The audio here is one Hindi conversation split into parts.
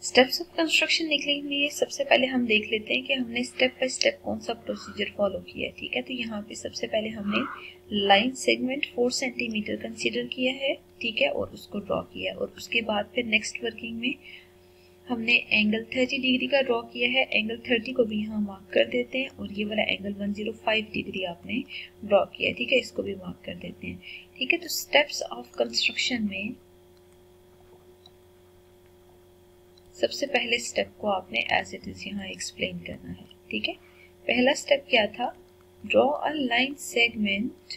स्टेप्स ऑफ कंस्ट्रक्शन लिखने के लिए सबसे पहले हम देख लेते हैं कि हमने स्टेप बाय स्टेप कौन सा प्रोसीजर फॉलो किया है। ठीक है, तो यहाँ पे सबसे पहले हमने लाइन सेगमेंट 4 सेंटीमीटर कंसीडर किया है। ठीक है, और उसको ड्रॉ किया, और उसके बाद फिर नेक्स्ट वर्किंग में हमने एंगल 30 डिग्री का ड्रॉ किया है। एंगल 30 को भी यहाँ मार्क कर देते हैं, और ये वाला एंगल 105 डिग्री आपने ड्रॉ किया है। ठीक है, इसको भी मार्क कर देते हैं। ठीक है, तो स्टेप्स ऑफ कंस्ट्रक्शन में सबसे पहले स्टेप को आपने एज इट इज यहाँ एक्सप्लेन करना है। ठीक है, पहला स्टेप क्या था? Draw a line segment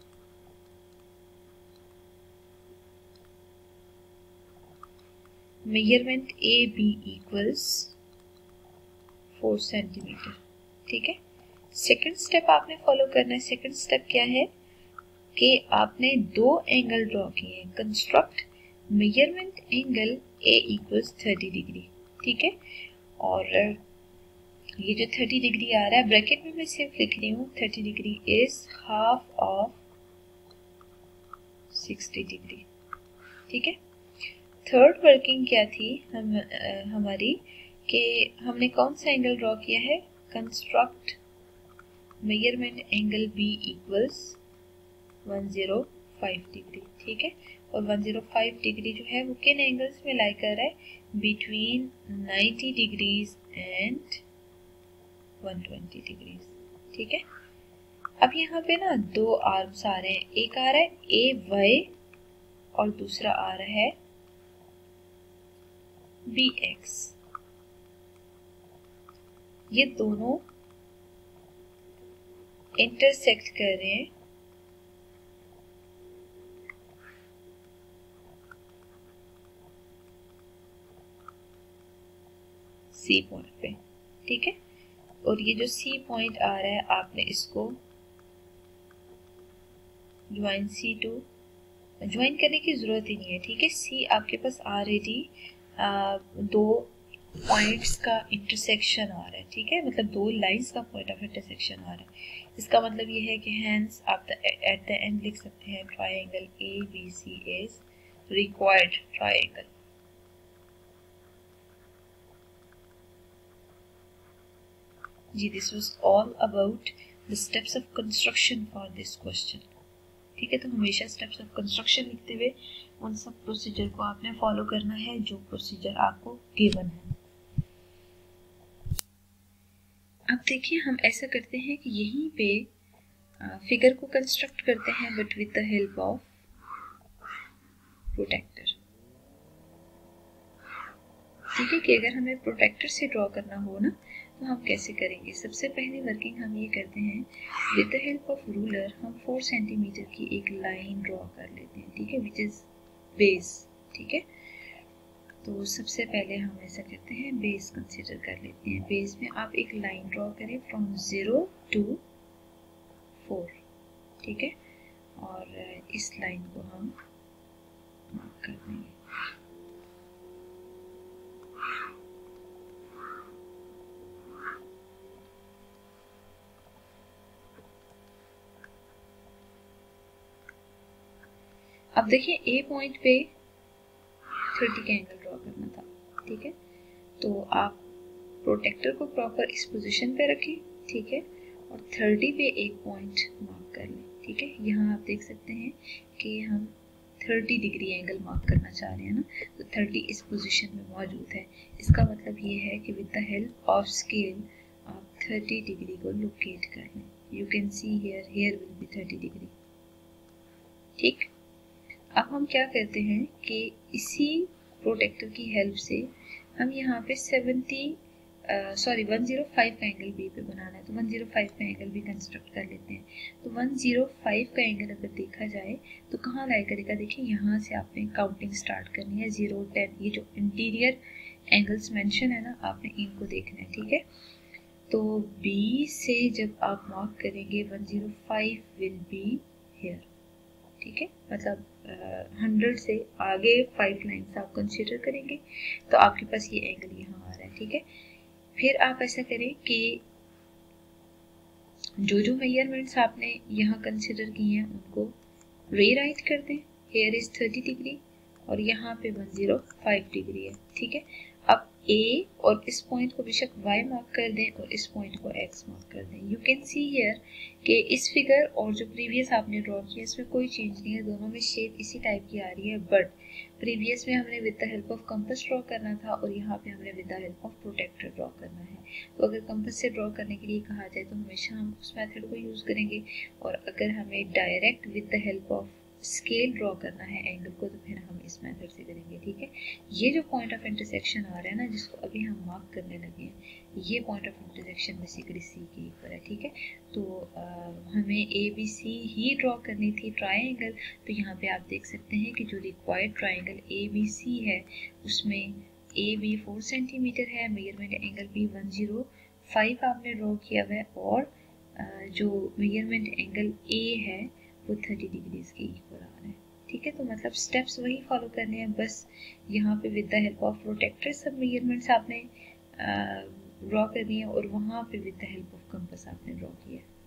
measurement A B equals 4 centimetre. ठीक है, सेकंड स्टेप आपने फॉलो करना है। सेकंड स्टेप क्या है कि आपने दो एंगल ड्रॉ किए हैं। Construct measurement angle A equals 30 degree. ठीक है, और ये जो 30 डिग्री आ रहा है ब्रैकेट में मैं सिर्फ लिख रही हूँ 30 degree is half of 60 degree. ठीक है, थर्ड वर्किंग क्या थी हमारी कि हमने कौन सा एंगल ड्रॉ किया है? Construct measurement angle B equals 105 degree. ठीक है, और 105 डिग्री जो है वो किन एंगल्स में लाई कर रहा है? Between 90 degrees and 120 degrees. ठीक है, अब यहाँ पे ना दो आर्म्स आ रहे हैं। एक आ रहा है ए वाई और दूसरा आ रहा है बी एक्स। ये दोनों इंटरसेक्ट कर रहे हैं सी पॉइंट पे। ठीक है, और ये जो सी पॉइंट आ रहा है आपने इसको ज्वाइन C2 ज्वाइन करने की जरूरत ही नहीं है। ठीक है, सी आपके पास ऑलरेडी दो पॉइंट्स का इंटरसेक्शन आ रहा है। ठीक है, मतलब दो लाइंस का पॉइंट ऑफ इंटरसेक्शन आ रहा है। इसका मतलब ये है कि हैंस आप एट द एंड लिख सकते हैं triangle ABC is required triangle. जी, this was all about the steps of construction for this question. ठीक है, तो हमेशा स्टेप्स ऑफ कंस्ट्रक्शन लिखते हुए उन सब प्रोसीजर को आपने फॉलो करना है जो प्रोसीजर आपको गिवन है। अब देखिए, हम ऐसा करते हैं कि यहीं पे फिगर को कंस्ट्रक्ट करते हैं but with the help of protractor. ठीक है, कि अगर हमें प्रोटेक्टर से ड्रॉ करना हो ना तो हम कैसे करेंगे? सबसे पहली वर्किंग हम ये करते हैं, with the help of ruler हम 4 सेंटीमीटर की एक लाइन ड्रॉ कर लेते हैं। ठीक है, विच इज बेस। ठीक है, तो सबसे पहले हम ऐसा करते हैं, बेस कंसीडर कर लेते हैं। बेस में आप एक लाइन ड्रॉ करें फ्रॉम 0 to 4। ठीक है, और इस लाइन को हम मार्क कर देंगे। अब देखिए, ए पॉइंट पे 30 का एंगल ड्रॉ करना था। ठीक है, तो आप प्रोटेक्टर को प्रॉपर इस पोजीशन पे रखें। ठीक है, और 30 पे एक पॉइंट मार्क कर लें। ठीक है, यहाँ आप देख सकते हैं कि हम 30 डिग्री एंगल मार्क करना चाह रहे हैं ना, तो 30 इस पोजीशन में मौजूद है। इसका मतलब ये है कि with the help of scale आप 30 डिग्री को लोकेट कर लें। You can see here will be 30 degree. ठीक, अब हम क्या करते हैं कि इसी प्रोटेक्टर की हेल्प से हम यहाँ पे 105 का एंगल बी पे बनाना है, तो 105 का एंगल भी कंस्ट्रक्ट कर लेते हैं। तो 105 का एंगल अगर देखा जाए तो कहाँ लाई करेगा? देखिए, यहाँ से आपने काउंटिंग स्टार्ट करनी है 0, 10। ये जो इंटीरियर एंगल्स मेंशन है ना, आपने इनको देखना है। ठीक है, तो बी से जब आप मार्क करेंगे 105 विल बी हियर। ठीक है, मतलब 100 से आगे 5 लाइन्स आप कंसीडर करेंगे तो आपके पास ये एंगल यहाँ आ रहा है। ठीक है, फिर आप ऐसा करें कि जो जो मेजरमेंट्स आपने यहाँ कंसीडर किए हैं उनको रीराइट कर दें। हेयर इज 30 डिग्री और यहाँ पे 105 डिग्री है। ठीक है, अब ए और इस पॉइंट को बेशक y मार्क कर दें और इस पॉइंट को x मार्क कर दें। यू कैन सी हियर कि इस फिगर और जो प्रीवियस आपने ड्रॉ किया इसमें कोई चेंज नहीं है, दोनों में शेप इसी टाइप की आ रही है, बट प्रीवियस में हमने with the help of compass draw करना था और यहाँ पे हमने with the help of protractor draw करना है। तो अगर कंपास से ड्रॉ करने के लिए कहा जाए तो हमेशा हम उस मेथड को यूज़ करेंगे, और अगर हमें direct with the help of scale draw करना है एंगल को तो फिर हम इस मेथड से करेंगे। ठीक है, ये जो पॉइंट ऑफ इंटरसेक्शन आ रहा है ना, जिसको अभी हम मार्क करने लगे हैं, ये point of intersection basically C के इक्वल है। ठीक है, तो हमें ए बी सी ही ड्रॉ करनी थी ट्राइंगल। तो यहाँ पे आप देख सकते हैं कि जो required triangle A B C है उसमें ए बी 4 सेंटीमीटर है, मेजरमेंट एंगल भी 105 आपने ड्रॉ किया हुआ है, और जो मेजरमेंट एंगल ए है वो 30 डिग्रीज के इक्वल आ रहा है। ठीक है, तो मतलब स्टेप्स वही फॉलो करने हैं, बस यहाँ पे with the help of protractor सब मेजरमेंट्स आपने ड्रॉ करनी है और वहाँ पे with the help of compass आपने ड्रॉ किया है।